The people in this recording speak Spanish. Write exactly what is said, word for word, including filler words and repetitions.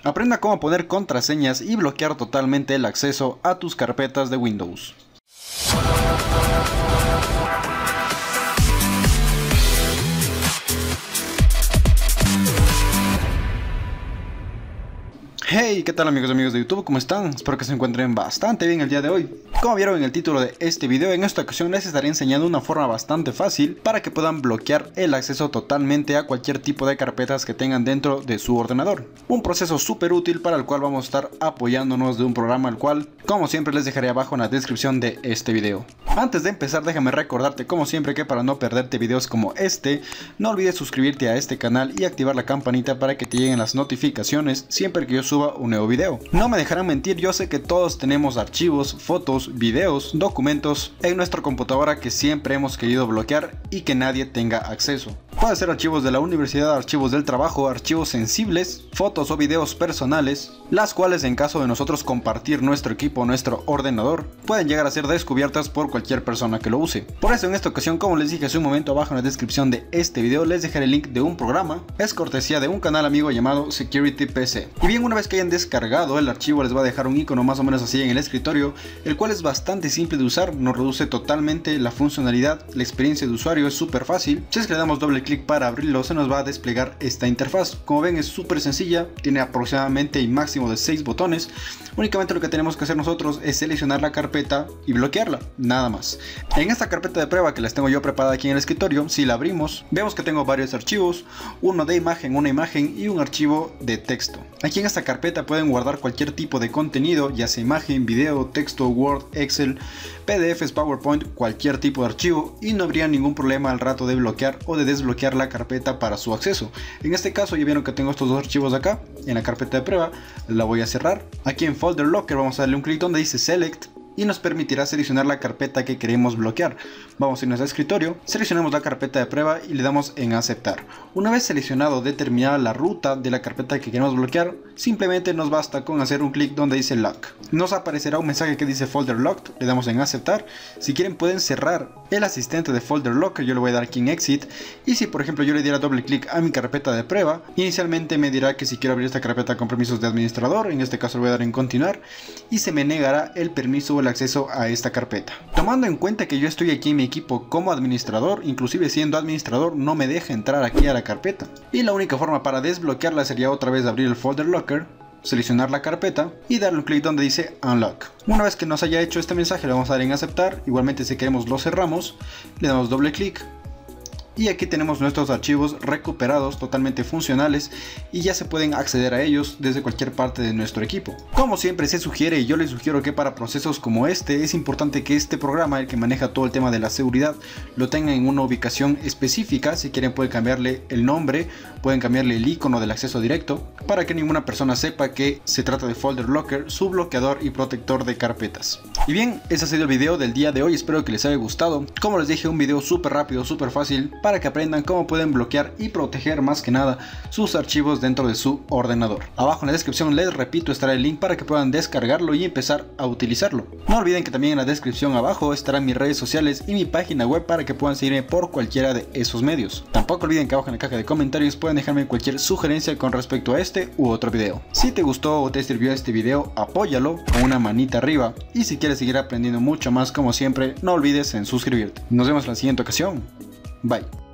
Aprenda cómo poner contraseñas y bloquear totalmente el acceso a tus carpetas de Windows. Hey, ¿qué tal amigos y amigos de YouTube? ¿Cómo están? Espero que se encuentren bastante bien el día de hoy. Como vieron en el título de este video, en esta ocasión les estaré enseñando una forma bastante fácil para que puedan bloquear el acceso totalmente a cualquier tipo de carpetas que tengan dentro de su ordenador. Un proceso súper útil para el cual vamos a estar apoyándonos de un programa al cual, como siempre, les dejaré abajo en la descripción de este video. Antes de empezar, déjame recordarte como siempre que para no perderte videos como este, no olvides suscribirte a este canal y activar la campanita para que te lleguen las notificaciones siempre que yo suba un nuevo video. No me dejarán mentir, yo sé que todos tenemos archivos, fotos, videos, documentos en nuestra computadora que siempre hemos querido bloquear y que nadie tenga acceso. Puede ser archivos de la universidad, archivos del trabajo, archivos sensibles, fotos o videos personales, las cuales en caso de nosotros compartir nuestro equipo o nuestro ordenador, pueden llegar a ser descubiertas por cualquier persona que lo use. Por eso en esta ocasión, como les dije hace un momento, abajo en la descripción de este video les dejaré el link de un programa, es cortesía de un canal amigo llamado Security P C. Y bien, una vez que hayan descargado el archivo les va a dejar un icono más o menos así en el escritorio, el cual es bastante simple de usar, nos reduce totalmente la funcionalidad, la experiencia de usuario es súper fácil. Si es que le damos doble clic para abrirlo, se nos va a desplegar esta interfaz. Como ven, es súper sencilla, tiene aproximadamente y máximo de seis botones. Únicamente lo que tenemos que hacer nosotros es seleccionar la carpeta y bloquearla, nada más. En esta carpeta de prueba que les tengo yo preparada aquí en el escritorio, si la abrimos, vemos que tengo varios archivos, uno de imagen, una imagen y un archivo de texto. Aquí en esta carpeta pueden guardar cualquier tipo de contenido, ya sea imagen, video, texto, Word, Excel, P D Fs, PowerPoint, cualquier tipo de archivo, y no habría ningún problema al rato de bloquear o de desbloquear la carpeta para su acceso. En este caso ya vieron que tengo estos dos archivos acá en la carpeta de prueba, la voy a cerrar. Aquí en Folder Locker vamos a darle un clic donde dice Select y nos permitirá seleccionar la carpeta que queremos bloquear. Vamos a irnos a escritorio, seleccionamos la carpeta de prueba y le damos en aceptar. Una vez seleccionado, determinada la ruta de la carpeta que queremos bloquear, simplemente nos basta con hacer un clic donde dice Lock. Nos aparecerá un mensaje que dice Folder Locked, le damos en aceptar. Si quieren pueden cerrar el asistente de Folder Locker, yo le voy a dar aquí en Exit. Y si por ejemplo yo le diera doble clic a mi carpeta de prueba, inicialmente me dirá que si quiero abrir esta carpeta con permisos de administrador, en este caso le voy a dar en continuar y se me negará el permiso o el acceso a esta carpeta. Tomando en cuenta que yo estoy aquí en mi equipo como administrador, inclusive siendo administrador no me deja entrar aquí a la carpeta. Y la única forma para desbloquearla sería otra vez abrir el Folder Locker, seleccionar la carpeta y darle un clic donde dice Unlock. Una vez que nos haya hecho este mensaje le vamos a dar en aceptar. Igualmente si queremos lo cerramos, le damos doble clic. Y aquí tenemos nuestros archivos recuperados, totalmente funcionales, y ya se pueden acceder a ellos desde cualquier parte de nuestro equipo. Como siempre se sugiere, y yo les sugiero que para procesos como este es importante que este programa, el que maneja todo el tema de la seguridad, lo tenga en una ubicación específica. Si quieren pueden cambiarle el nombre, pueden cambiarle el icono del acceso directo, para que ninguna persona sepa que se trata de Folder Locker, su bloqueador y protector de carpetas. Y bien, ese ha sido el video del día de hoy, espero que les haya gustado. Como les dije, un video súper rápido, súper fácil, para que aprendan cómo pueden bloquear y proteger más que nada sus archivos dentro de su ordenador. Abajo en la descripción, les repito, estará el link para que puedan descargarlo y empezar a utilizarlo. No olviden que también en la descripción abajo estarán mis redes sociales y mi página web para que puedan seguirme por cualquiera de esos medios. Tampoco olviden que abajo en la caja de comentarios pueden dejarme cualquier sugerencia con respecto a este u otro video. Si te gustó o te sirvió este video, apóyalo con una manita arriba, y si quieres seguir aprendiendo mucho más como siempre, no olvides en suscribirte. Nos vemos en la siguiente ocasión. Bye.